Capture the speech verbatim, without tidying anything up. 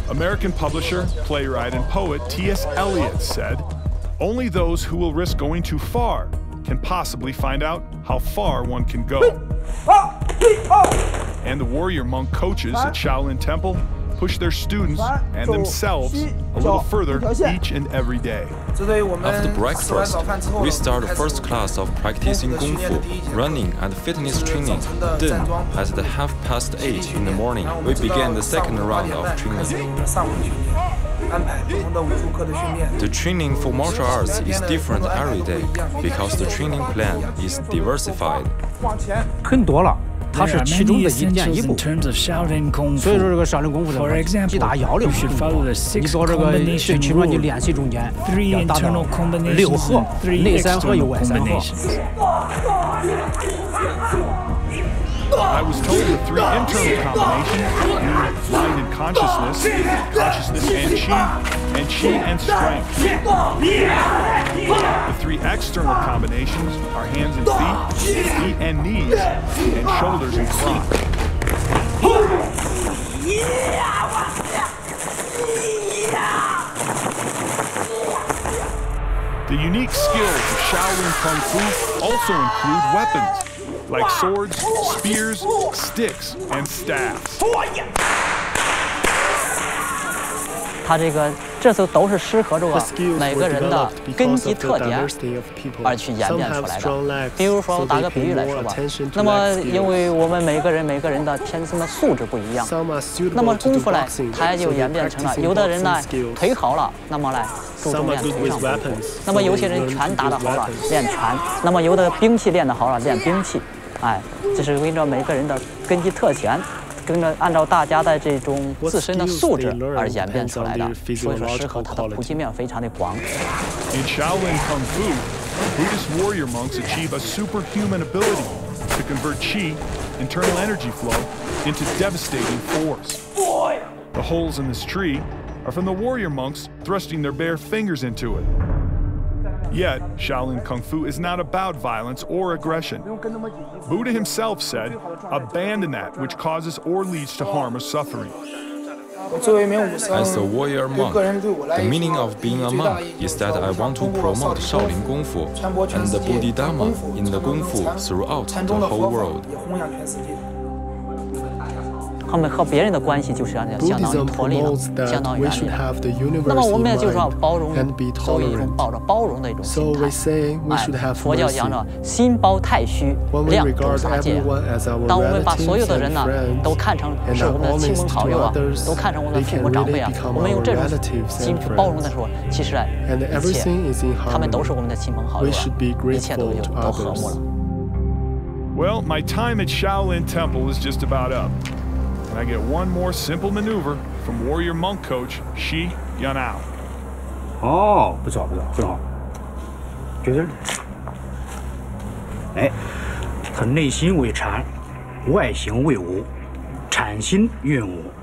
American publisher, playwright, and poet T S Eliot said, "Only those who will risk going too far can possibly find out how far one can go." And the warrior monk coaches at Shaolin Temple push their students and themselves a little further each and every day. After breakfast, we start the first class of practicing Kung Fu, running and fitness training. Then, at the half past eight in the morning, we begin the second round of training. The training for martial arts is different every day because the training plan is diversified. 很多了。 它是其中的一点一步，所以说这个少林功夫的几大要领，你说这个最起码你练习中间要达到六合、内三合、右外三合。 I was told the three internal combinations, mind and consciousness, consciousness and chi, and chi and strength. The three external combinations are hands and feet, feet and knees, and shoulders and crotch. The unique skills of Shaolin Kung Fu also include weapons, like swords, spears, sticks, and staffs. 它这个这都都是适合这个每个人的根基特点而去演变出来的。比如说，打个比喻来说吧，那么因为我们每个人每个人的天生的素质不一样，那么功夫呢，它就演变成了有的人呢腿好了，那么呢注重练腿上功夫；那么有些人拳打得好了，练拳；那么有的兵器练得好了，练兵器。哎，这是围着每个人的根基特点。 跟着按照大家的这种自身的素质而演变出来的，所以说适合它的普及面非常的广。 In Shaolin Kung Fu, Buddhist warrior monks achieve a superhuman ability to convert qi, internal energy flow, into devastating force. The holes in this tree are from the warrior monks thrusting their bare fingers into it. Yet, Shaolin Kung Fu is not about violence or aggression. Buddha himself said, "Abandon that which causes or leads to harm or suffering." As a warrior monk, the meaning of being a monk is that I want to promote Shaolin Kung Fu and the Bodhidharma in the Kung Fu throughout the whole world. 他们和别人的关系就是相当于脱离了，相当于远离了。那么我们也就是说包容，所以一种抱着包容的一种心态。哎，佛教讲着心包太虚，量周撒界。当我们把所有的人呢都看成是我们的亲朋好友啊，都看成我们的父母长辈啊，我们用这种心去包容的时候，其实一切他们都是我们的亲朋好友啊，一切都有都和睦了。 Well, my time at Shaolin Temple is just about up. And I get one more simple maneuver from warrior monk coach Shi Yanao. 哦，不错不错，很好，觉得，哎，他内心为禅，外形为武，禅心运武。